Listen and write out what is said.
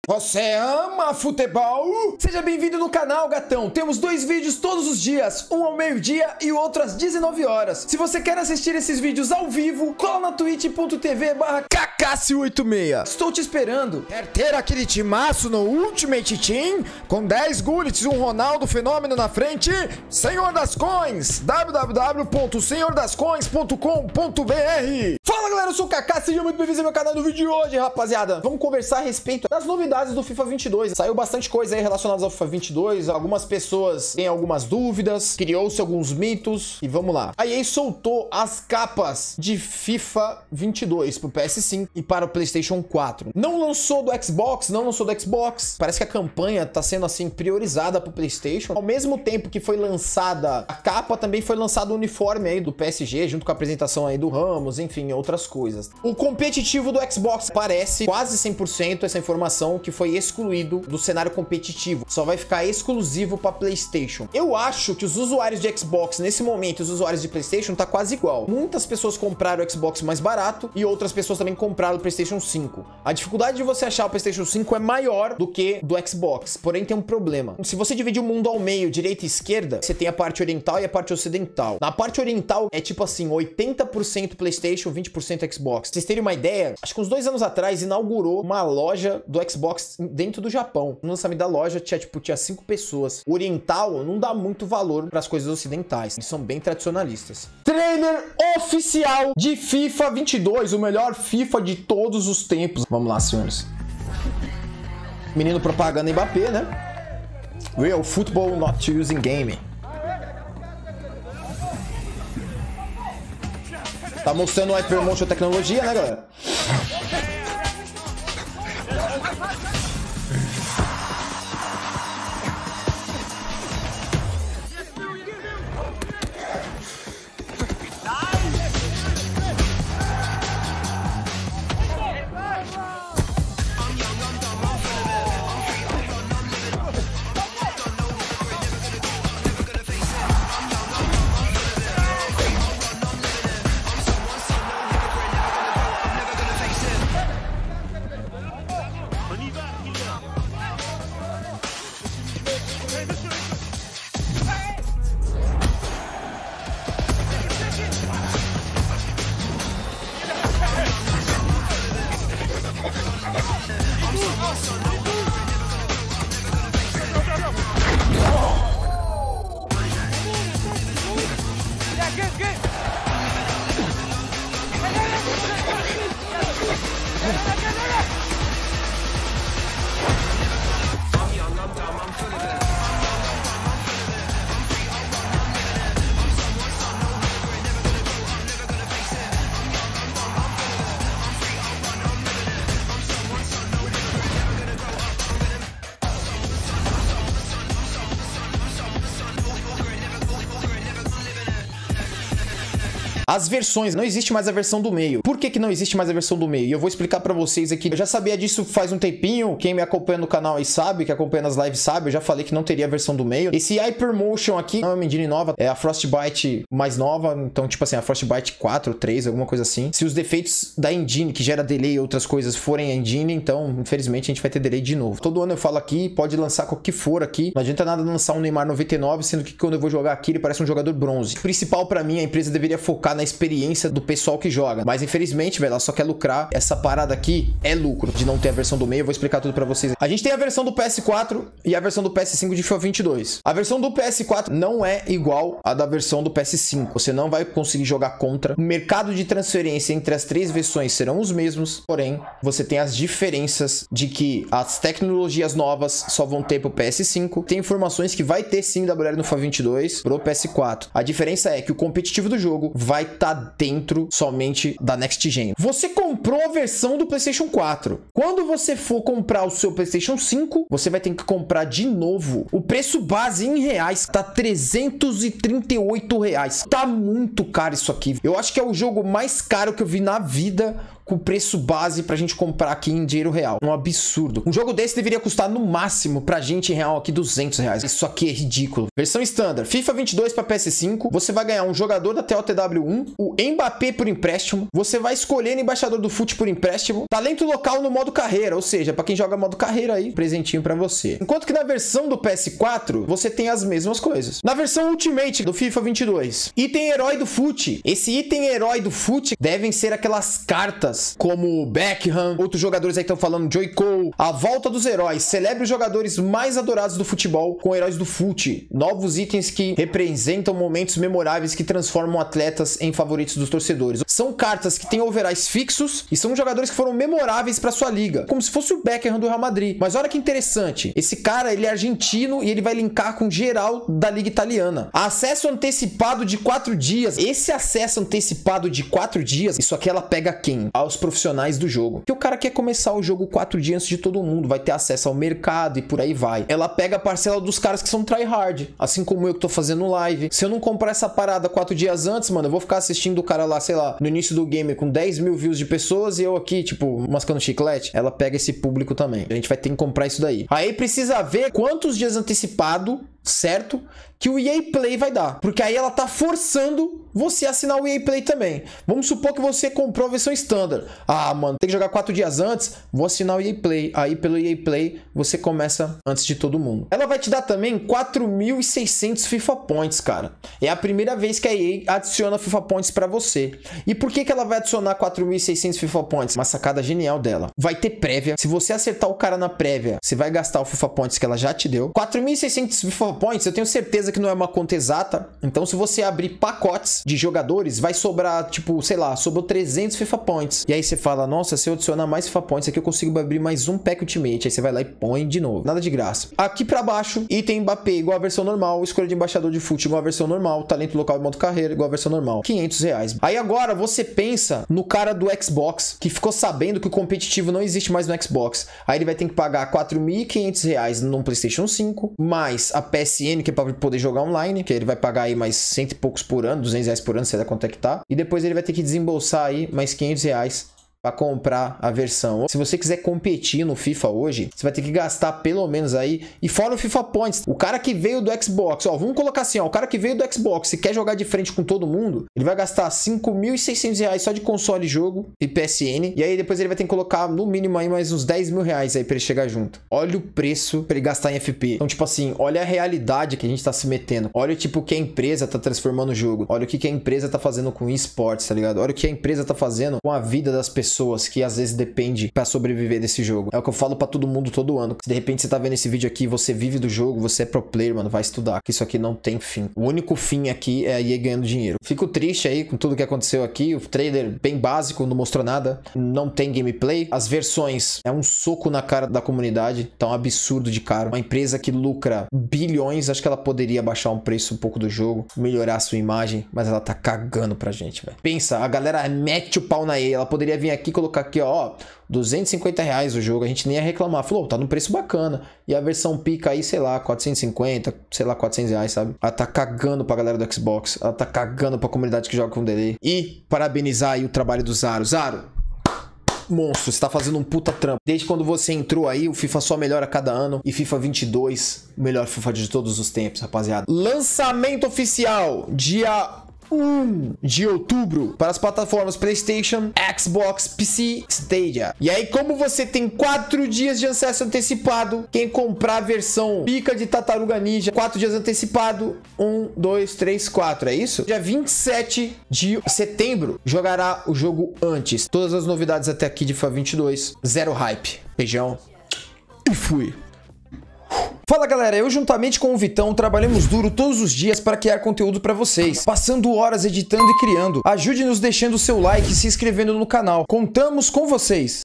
Você ama futebol? Seja bem-vindo no canal, gatão. Temos dois vídeos todos os dias, um ao meio-dia e o outro às 19 horas. Se você quer assistir esses vídeos ao vivo, cola na twitch.tv/kakashi86. Estou te esperando. Quer ter aquele timaço no Ultimate Team? Com 10 Gullets e um Ronaldo Fenômeno na frente? Senhor das Coins! www.senhordascoins.com.br. Fala galera, eu sou o Kaká, seja muito bem-vindo ao meu canal. No vídeo de hoje, rapaziada, vamos conversar a respeito das novidades do FIFA 22. Saiu bastante coisa aí relacionada ao FIFA 22, algumas pessoas têm algumas dúvidas, criou-se alguns mitos e vamos lá. A EA soltou as capas de FIFA 22 pro PS5 e para o PlayStation 4. Não lançou do Xbox, parece que a campanha tá sendo assim priorizada pro PlayStation. Ao mesmo tempo que foi lançada a capa, também foi lançado o uniforme aí do PSG, junto com a apresentação aí do Ramos, enfim, outras coisas. O competitivo do Xbox parece quase 100% essa informação que foi excluído do cenário competitivo. Só vai ficar exclusivo para PlayStation. Eu acho que os usuários de Xbox nesse momento, os usuários de PlayStation tá quase igual. Muitas pessoas compraram o Xbox mais barato e outras pessoas também compraram o PlayStation 5. A dificuldade de você achar o PlayStation 5 é maior do que do Xbox, porém tem um problema. Se você dividir o mundo ao meio, direita e esquerda, você tem a parte oriental e a parte ocidental. Na parte oriental é tipo assim, 80% PlayStation, 20% Xbox. Pra vocês terem uma ideia, acho que uns 2 anos atrás inaugurou uma loja do Xbox dentro do Japão. No lançamento da loja tinha 5 pessoas. O oriental não dá muito valor para as coisas ocidentais. Eles são bem tradicionalistas. Trailer oficial de FIFA 22, o melhor FIFA de todos os tempos. Vamos lá, senhores. Menino propaganda Mbappé, né? Real football not using gaming. Tá mostrando o Hypermotion tecnologia, né, galera? As versões, não existe mais a versão do meio. Por que não existe mais a versão do meio? E eu vou explicar pra vocês aqui. Eu já sabia disso faz um tempinho. Quem me acompanha no canal aí sabe, que acompanha nas lives sabe. Eu já falei que não teria a versão do meio. Esse Hypermotion aqui não é uma engine nova, é a Frostbite mais nova. Então, tipo assim, a Frostbite 4, 3, alguma coisa assim. Se os defeitos da engine, que gera delay e outras coisas, forem a engine, então, infelizmente, a gente vai ter delay de novo. Todo ano eu falo aqui, pode lançar qual que for aqui. Não adianta nada lançar um Neymar 99, sendo que quando eu vou jogar aqui, ele parece um jogador bronze. O principal pra mim, a empresa deveria focar na experiência do pessoal que joga. Mas infelizmente, velho, ela só quer lucrar. Essa parada aqui é lucro de não ter a versão do meio. Eu vou explicar tudo pra vocês. A gente tem a versão do PS4 e a versão do PS5 de FIFA 22. A versão do PS4 não é igual à da versão do PS5. Você não vai conseguir jogar contra. O mercado de transferência entre as 3 versões serão os mesmos, porém, você tem as diferenças de que as tecnologias novas só vão ter pro PS5. Tem informações que vai ter sim WL no FIFA 22 pro PS4. A diferença é que o competitivo do jogo vai estar dentro somente da Next Gen. Você comprou a versão do PlayStation 4. Quando você for comprar o seu PlayStation 5, você vai ter que comprar de novo. O preço base em reais tá R$338. Tá muito caro isso aqui. Eu acho que é o jogo mais caro que eu vi na vida com o preço base pra gente comprar aqui em dinheiro real. Um absurdo. Um jogo desse deveria custar no máximo pra gente em real aqui R$200. Isso aqui é ridículo. Versão standard. FIFA 22 pra PS5. Você vai ganhar um jogador da TOTW1, o Mbappé por empréstimo. Você vai escolher o embaixador do FUT por empréstimo. Talento local no modo carreira, ou seja, pra quem joga modo carreira aí, presentinho pra você. Enquanto que na versão do PS4, você tem as mesmas coisas. Na versão Ultimate do FIFA 22, item herói do FUT. Esse item herói do FUT devem ser aquelas cartas como Beckham, outros jogadores aí estão falando, Joey Cole, a volta dos heróis. Celebre os jogadores mais adorados do futebol com heróis do FUT. Novos itens que representam momentos memoráveis que transformam atletas em favoritos dos torcedores. São cartas que têm overalls fixos e são jogadores que foram memoráveis para sua liga, como se fosse o Beckham do Real Madrid. Mas olha que interessante, esse cara, ele é argentino e ele vai linkar com geral da liga italiana. Acesso antecipado de 4 dias. Esse acesso antecipado de 4 dias, isso aqui ela pega quem? Aos profissionais do jogo. Que o cara quer começar o jogo 4 dias antes de todo mundo, vai ter acesso ao mercado e por aí vai. Ela pega a parcela dos caras que são tryhard, assim como eu que tô fazendo live. Se eu não comprar essa parada 4 dias antes, mano, eu vou ficar assistindo o cara lá, sei lá, no início do game com 10 mil views de pessoas e eu aqui, tipo, mascando chiclete. Ela pega esse público também. A gente vai ter que comprar isso daí. Aí precisa ver quantos dias antecipado, certo? Que o EA Play vai dar. Porque aí ela tá forçando você a assinar o EA Play também. Vamos supor que você comprou a versão standard. Ah, mano, tem que jogar 4 dias antes. Vou assinar o EA Play. Aí pelo EA Play você começa antes de todo mundo. Ela vai te dar também 4.600 FIFA Points, cara. É a primeira vez que a EA adiciona FIFA Points pra você. E por que ela vai adicionar 4.600 FIFA Points? Uma sacada genial dela. Vai ter prévia. Se você acertar o cara na prévia, você vai gastar o FIFA Points que ela já te deu. 4.600 FIFA Points, eu tenho certeza que não é uma conta exata. Então, se você abrir pacotes de jogadores, vai sobrar, tipo, sei lá, sobrou 300 FIFA Points. E aí você fala, nossa, se eu adicionar mais FIFA Points aqui, eu consigo abrir mais um pack Ultimate. Aí você vai lá e põe de novo. Nada de graça. Aqui pra baixo, item Mbappé igual a versão normal. Escolha de embaixador de FUT igual a versão normal. Talento local e modo carreira igual a versão normal. R$500. Aí agora você pensa no cara do Xbox, que ficou sabendo que o competitivo não existe mais no Xbox. Aí ele vai ter que pagar R$4.500 num PlayStation 5, mais a PSN, que é pra poder jogar online, que ele vai pagar aí mais 100 e poucos por ano, R$200 por ano, sei lá quanto é que tá. E depois ele vai ter que desembolsar aí mais R$500 para comprar a versão. Se você quiser competir no FIFA hoje, você vai ter que gastar pelo menos aí, e fora o FIFA Points, o cara que veio do Xbox, ó, vamos colocar assim, ó, o cara que veio do Xbox, se quer jogar de frente com todo mundo, ele vai gastar R$5.600 só de console e jogo e PSN, e aí depois ele vai ter que colocar no mínimo aí mais uns R$10.000 aí para ele chegar junto. Olha o preço para ele gastar em FP. Então, tipo assim, olha a realidade que a gente tá se metendo. Olha tipo o que a empresa tá transformando o jogo. Olha o que a empresa tá fazendo com esportes, tá ligado? Olha o que a empresa tá fazendo com a vida das pessoas que às vezes depende para sobreviver desse jogo. É o que eu falo para todo mundo todo ano. Se de repente você tá vendo esse vídeo aqui, você vive do jogo, você é pro player, mano, vai estudar, que isso aqui não tem fim. O único fim aqui é a EA ganhando dinheiro. Fico triste aí com tudo que aconteceu aqui. O trailer bem básico, não mostrou nada. Não tem gameplay. As versões é um soco na cara da comunidade. Tá um absurdo de caro. Uma empresa que lucra bilhões, acho que ela poderia baixar um preço um pouco do jogo, melhorar a sua imagem, mas ela tá cagando pra gente, velho. Pensa, a galera mete o pau na EA. Ela poderia vir aqui e colocar aqui, ó, R$250 o jogo, a gente nem ia reclamar. Falou, tá num preço bacana. E a versão pica aí, sei lá, 450, sei lá, R$400, sabe? Ela tá cagando pra galera do Xbox. Ela tá cagando pra comunidade que joga com delay. E parabenizar aí o trabalho do Zaro. Zaro, monstro, você tá fazendo um puta trampo. Desde quando você entrou aí, o FIFA só melhora a cada ano. E FIFA 22, o melhor FIFA de todos os tempos, rapaziada. Lançamento oficial, dia 1 de outubro para as plataformas PlayStation, Xbox, PC, Stadia. E aí, como você tem 4 dias de acesso antecipado, quem comprar a versão pica de Tartaruga Ninja, 4 dias antecipado, 1, 2, 3, 4, é isso? Dia 27 de setembro, jogará o jogo antes. Todas as novidades até aqui de FIFA 22. Zero hype. Beijão. E fui. Fala galera, eu juntamente com o Vitão trabalhamos duro todos os dias para criar conteúdo para vocês, passando horas editando e criando. Ajude-nos deixando o seu like e se inscrevendo no canal. Contamos com vocês!